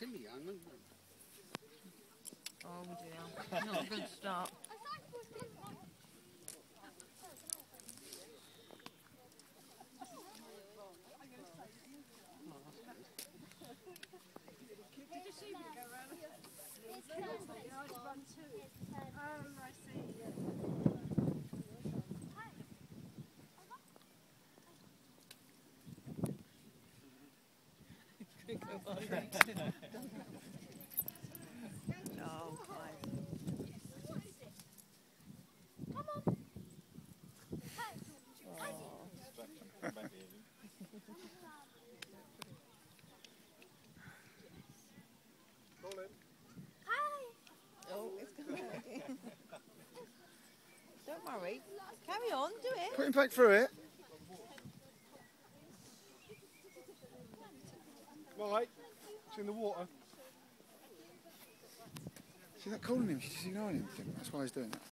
Timmy, I remember. Oh dear, not a good start. Did you see me go around? Yeah, I'd run too. I see. Oh, Clive. Oh, it's going to Don't worry. Carry on, do it. Put him back through it. Right, it's in the water. She's not calling him, she's ignoring him. That's why he's doing it.